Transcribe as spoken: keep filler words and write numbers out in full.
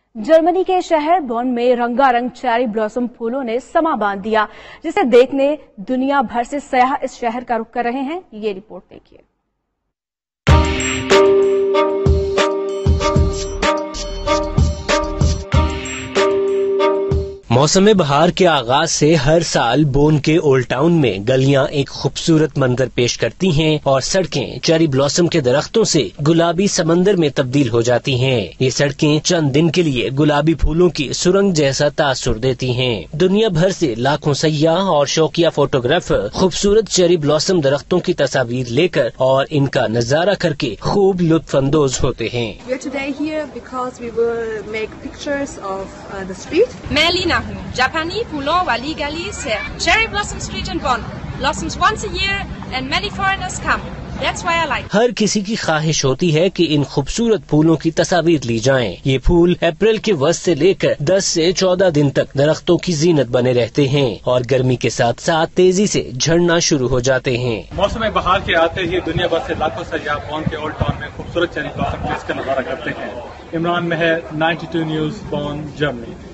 Germany के शहर बॉन में रंगारंग चेरी ब्लॉसम फूलों ने समा बांध दिया, जिसे देखने दुनिया भर से सयाह इस शहर का रुख कर रहे हैं। ये रिपोर्ट देखिए। मौसम बहार के आगाज से हर साल बोन के ओल्ड टाउन में गलियां एक खूबसूरत मंजर पेश करती हैं और सड़कें चेरी ब्लॉसम के दरख्तों से गुलाबी समंदर में तब्दील हो जाती हैं। ये सड़कें चंद दिन के लिए गुलाबी फूलों की सुरंग जैसा तासुर देती हैं। दुनिया भर से लाखों सयाह और शौकिया फोटोग्राफर खूबसूरत चेरी ब्लॉसम दरख्तों की तस्वीर लेकर और इनका नजारा करके खूब लुत्फ अंदोज होते हैं। मैं लीना हूँ, जापानी फूलों वाली गली से। Cherry Blossom Street in Bonn blossoms once a year and many foreigners come. That's why I like. हर किसी की ख्वाहिश होती है कि इन खूबसूरत फूलों की तस्वीर ली जाएं। ये फूल अप्रैल के वस्त से लेकर दस से चौदह दिन तक दरख्तों की जीनत बने रहते हैं और गर्मी के साथ साथ तेजी से झड़ना शुरू हो जाते हैं। मौसम बहार के आते ही दुनिया भर से लाखों सयाह बॉन के ओल्ड टाउन में खूबसूरत चेरी ब्लॉसम ट्रीज का नजारा करते हैं। इमरान महर, बानवे न्यूज़, बॉन, जर्मनी।